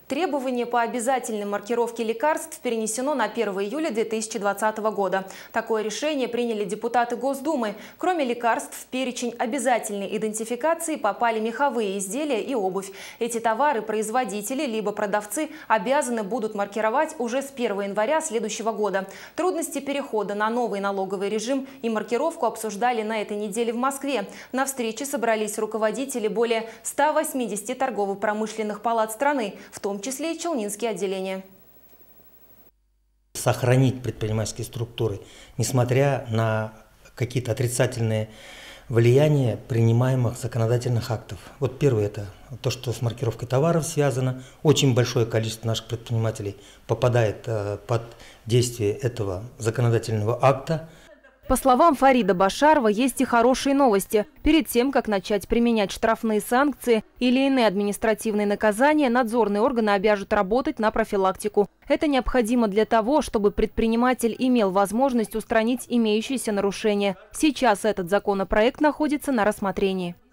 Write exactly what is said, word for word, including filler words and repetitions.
Требование по обязательной маркировке лекарств перенесено на первое июля две тысячи двадцатого года. Такое решение приняли депутаты Госдумы. Кроме лекарств, в перечень обязательной идентификации попали меховые изделия и обувь. Эти товары производители либо продавцы обязаны будут маркировать уже с первого января следующего года. Трудности перехода на новый налоговый режим и маркировку обсуждали на этой неделе в Москве. На встрече собрались руководители более ста восьмидесяти торгово-промышленных палат страны, в том числе и челнинские отделения. Сохранить предпринимательские структуры, несмотря на какие-то отрицательные влияния принимаемых законодательных актов. Вот первое – это то, что с маркировкой товаров связано. Очень большое количество наших предпринимателей попадает под действие этого законодательного акта. По словам Фарида Башарова, есть и хорошие новости. Перед тем, как начать применять штрафные санкции или иные административные наказания, надзорные органы обяжут работать на профилактику. Это необходимо для того, чтобы предприниматель имел возможность устранить имеющиеся нарушения. Сейчас этот законопроект находится на рассмотрении.